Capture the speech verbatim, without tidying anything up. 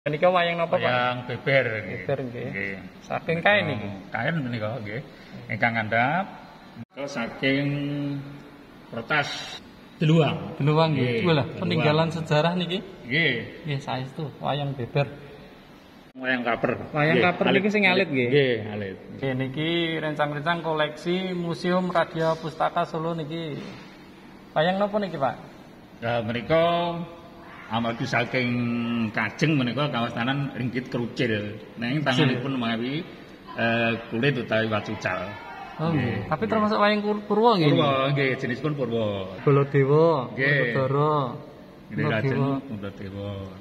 Menika wayang napa, Pak? Wayang beber nggih. Beber nggih. Saking kain niki. Kain menika nggih. Ingkang ngandhap menika saking kertas deluang. Deluang nggih. Lha, peninggalan sejarah niki. Nggih. Nggih, saestu wayang beber. Wayang kaper. Wayang kaper niki sing alit nggih. Nggih, alit. Nggih niki rencang-rencang koleksi Museum Radya Pustaka Solo niki. Wayang napa niki, Pak? Lah menika amargi saking kajeng menika kawastanan ringgit kerucil. Nanging tanganipun mawi eh, kulit utawi wacucal. Oh nggih. Tapi termasuk wayang Purwa nggih. Purwa nggih, jenisipun Purwa. Baladewa, Nggih. Baladara. Nggih, lajeng Baladara.